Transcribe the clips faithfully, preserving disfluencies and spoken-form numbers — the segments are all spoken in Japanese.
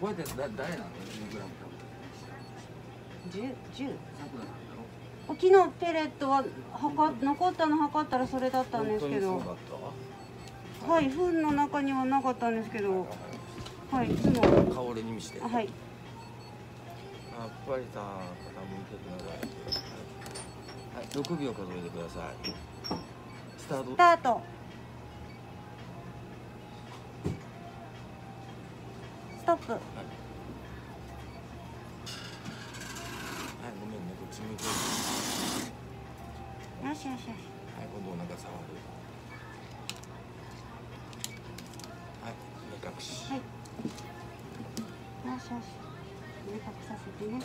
こうやってだ誰なの？にグラム十十。 さくらなんだろ。 昨日ペレットは測っ残ったの測ったらそれだったんですけど。 本当にそうだった？ はい、糞の中にはなかったんですけど。はい、いつも。 顔俺に見して。 はい。 やっぱりさ、傾いてください。はい、六秒数えてください。スタート。 スタート。ストップ。はい、 はい、ごめんね、こっち向いて。 よしよしよし。 はい、今度お腹触る。はい、目隠し。 はい。よしよし。目隠させてね。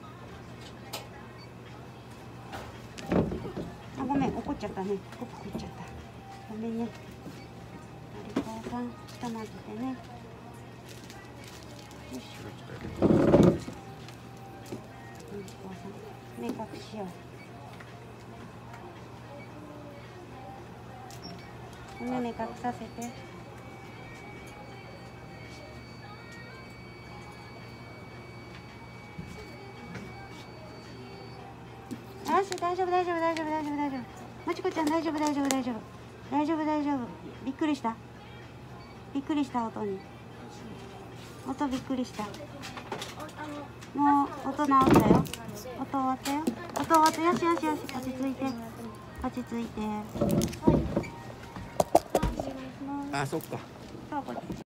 あ、ごめん、怒っちゃったね。怒っちゃった。ごめんね。お利口さん、下混ぜてね。よし。お利口さん、目隠しよう。お目目隠させて。よし、大丈夫大丈夫大丈夫大丈夫大丈夫。まちこちゃん大丈夫大丈夫大丈夫大丈夫大丈夫。びっくりした。びっくりした音に。音びっくりした。もう音直ったよ。音終わったよ。音終わった。よしよしよし。落ち着いて。落ち着いて。 あ、そっか。 そうこっち。